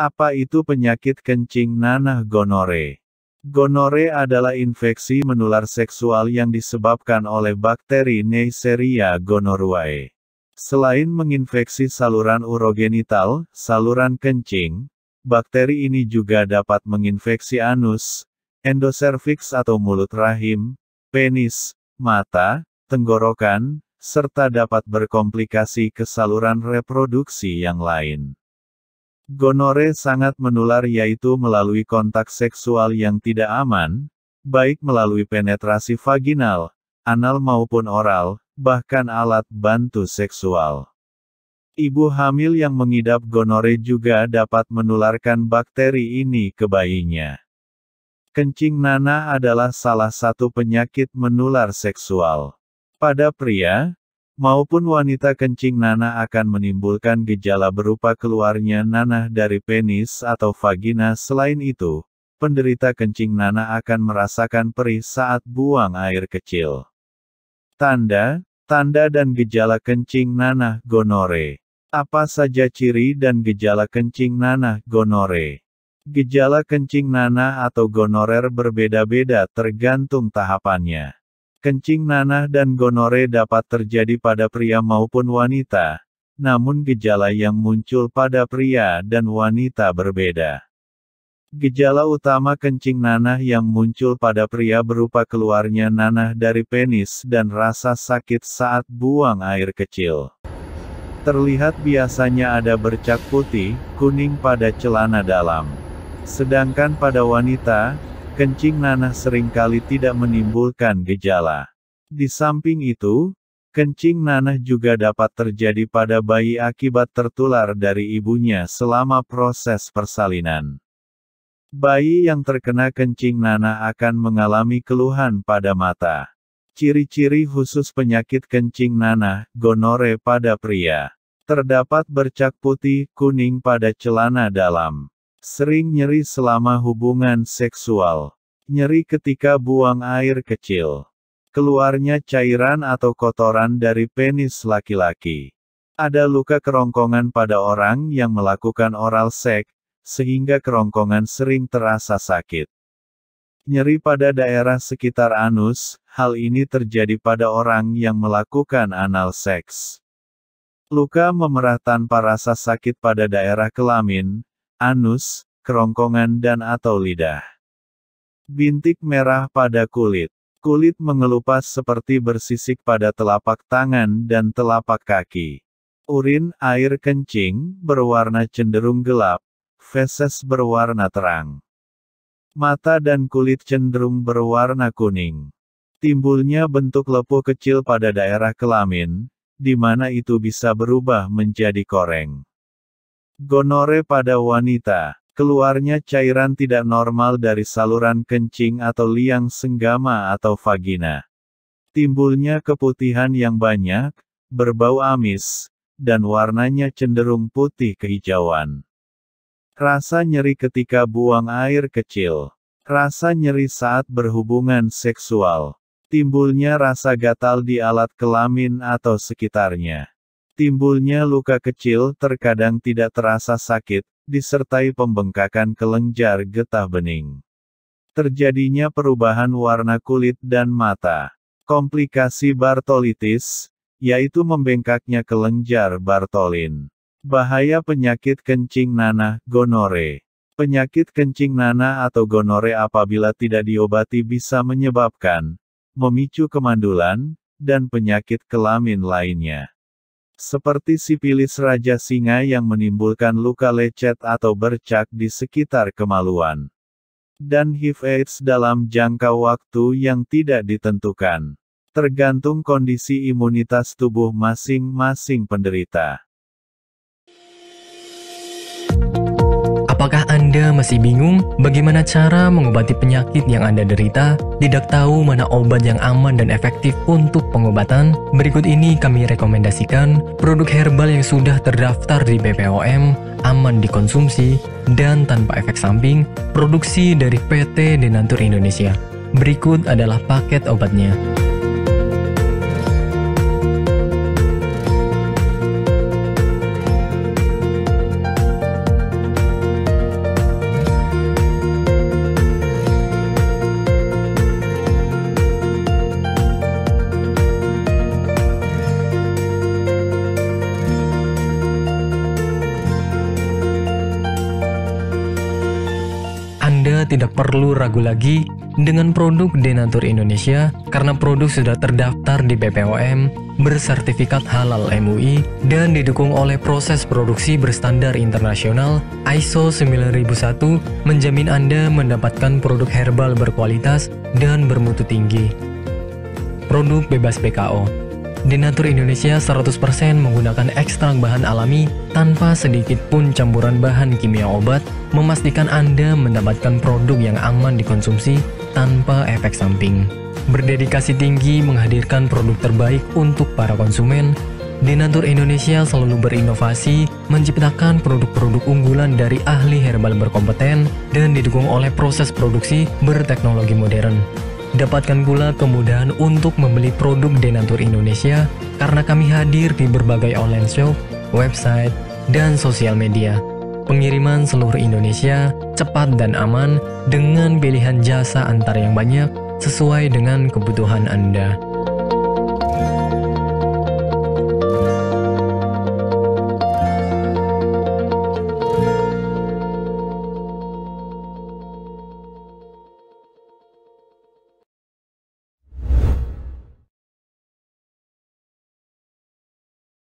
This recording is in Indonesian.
Apa itu penyakit kencing nanah gonore? Gonore adalah infeksi menular seksual yang disebabkan oleh bakteri Neisseria gonorrhoeae. Selain menginfeksi saluran urogenital, saluran kencing, bakteri ini juga dapat menginfeksi anus, endoservix atau mulut rahim, penis, mata, tenggorokan, serta dapat berkomplikasi ke saluran reproduksi yang lain. Gonore sangat menular yaitu melalui kontak seksual yang tidak aman, baik melalui penetrasi vaginal, anal maupun oral, bahkan alat bantu seksual. Ibu hamil yang mengidap gonore juga dapat menularkan bakteri ini ke bayinya. Kencing nanah adalah salah satu penyakit menular seksual. Pada pria maupun wanita, kencing nanah akan menimbulkan gejala berupa keluarnya nanah dari penis atau vagina. Selain itu, penderita kencing nanah akan merasakan perih saat buang air kecil. Tanda dan gejala kencing nanah gonore. Apa saja ciri dan gejala kencing nanah gonore? Gejala kencing nanah atau gonorer berbeda-beda tergantung tahapannya. Kencing nanah dan gonore dapat terjadi pada pria maupun wanita, namun gejala yang muncul pada pria dan wanita berbeda. Gejala utama kencing nanah yang muncul pada pria berupa keluarnya nanah dari penis dan rasa sakit saat buang air kecil. Terlihat biasanya ada bercak putih, kuning pada celana dalam. Sedangkan pada wanita, kencing nanah seringkali tidak menimbulkan gejala. Di samping itu, kencing nanah juga dapat terjadi pada bayi akibat tertular dari ibunya selama proses persalinan. Bayi yang terkena kencing nanah akan mengalami keluhan pada mata. Ciri-ciri khusus penyakit kencing nanah, gonore pada pria. Terdapat bercak putih, kuning pada celana dalam. Sering nyeri selama hubungan seksual. Nyeri ketika buang air kecil. Keluarnya cairan atau kotoran dari penis laki-laki. Ada luka kerongkongan pada orang yang melakukan oral seks, sehingga kerongkongan sering terasa sakit. Nyeri pada daerah sekitar anus, hal ini terjadi pada orang yang melakukan anal seks. Luka memerah tanpa rasa sakit pada daerah kelamin, anus, kerongkongan dan atau lidah. Bintik merah pada kulit. Kulit mengelupas seperti bersisik pada telapak tangan dan telapak kaki. Urin, air kencing, berwarna cenderung gelap. Feses berwarna terang. Mata dan kulit cenderung berwarna kuning. Timbulnya bentuk lepuh kecil pada daerah kelamin, di mana itu bisa berubah menjadi koreng. Gonore pada wanita. Keluarnya cairan tidak normal dari saluran kencing atau liang senggama atau vagina. Timbulnya keputihan yang banyak, berbau amis, dan warnanya cenderung putih kehijauan. Rasa nyeri ketika buang air kecil. Rasa nyeri saat berhubungan seksual. Timbulnya rasa gatal di alat kelamin atau sekitarnya. Timbulnya luka kecil terkadang tidak terasa sakit, disertai pembengkakan kelenjar getah bening. Terjadinya perubahan warna kulit dan mata. Komplikasi Bartolitis, yaitu membengkaknya kelenjar Bartolin. Bahaya penyakit kencing nanah, gonore. Penyakit kencing nanah atau gonore apabila tidak diobati bisa menyebabkan, memicu kemandulan, dan penyakit kelamin lainnya. Seperti sipilis raja singa yang menimbulkan luka lecet atau bercak di sekitar kemaluan. Dan HIV/AIDS dalam jangka waktu yang tidak ditentukan. Tergantung kondisi imunitas tubuh masing-masing penderita. Apakah Anda masih bingung bagaimana cara mengobati penyakit yang Anda derita? Tidak tahu mana obat yang aman dan efektif untuk pengobatan? Berikut ini kami rekomendasikan produk herbal yang sudah terdaftar di BPOM, aman dikonsumsi, dan tanpa efek samping, produksi dari PT Denatur Indonesia. Berikut adalah paket obatnya. Anda tidak perlu ragu lagi dengan produk Denatur Indonesia karena produk sudah terdaftar di BPOM, bersertifikat halal MUI, dan didukung oleh proses produksi berstandar internasional ISO 9001 menjamin Anda mendapatkan produk herbal berkualitas dan bermutu tinggi. Produk bebas BKO. Denatur Indonesia 100% menggunakan ekstrak bahan alami tanpa sedikit pun campuran bahan kimia obat, memastikan Anda mendapatkan produk yang aman dikonsumsi tanpa efek samping. Berdedikasi tinggi menghadirkan produk terbaik untuk para konsumen, Denatur Indonesia selalu berinovasi, menciptakan produk-produk unggulan dari ahli herbal berkompeten dan didukung oleh proses produksi berteknologi modern. Dapatkan pula kemudahan untuk membeli produk Denatur Indonesia karena kami hadir di berbagai online shop, website, dan sosial media. Pengiriman seluruh Indonesia cepat dan aman dengan pilihan jasa antar yang banyak sesuai dengan kebutuhan Anda.